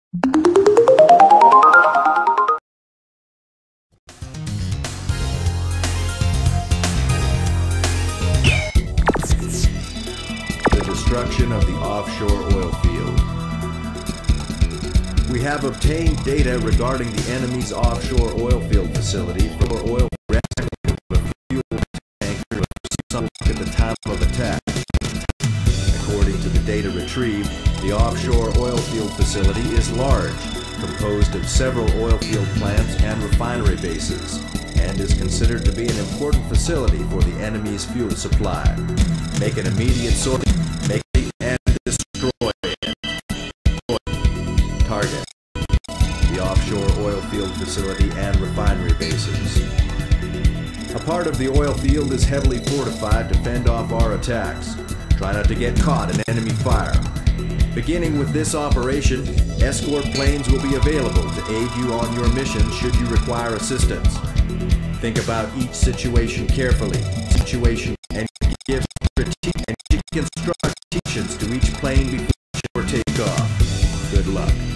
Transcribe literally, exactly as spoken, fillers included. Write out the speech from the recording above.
The destruction of the offshore oil field. We have obtained data regarding the enemy's offshore oil field facility for oil fuel tanker sunk at the time of attack. According to the data retrieved, the offshore oil field facility is large, composed of several oil field plants and refinery bases, and is considered to be an important facility for the enemy's fuel supply. Make an immediate sort make it and destroy it. Target the offshore oil field facility and refinery bases. A part of the oil field is heavily fortified to fend off our attacks. Try not to get caught in enemy fire. Beginning with this operation, escort planes will be available to aid you on your mission should you require assistance. Think about each situation carefully. Situation and give and construct to each plane before you take off. Good luck.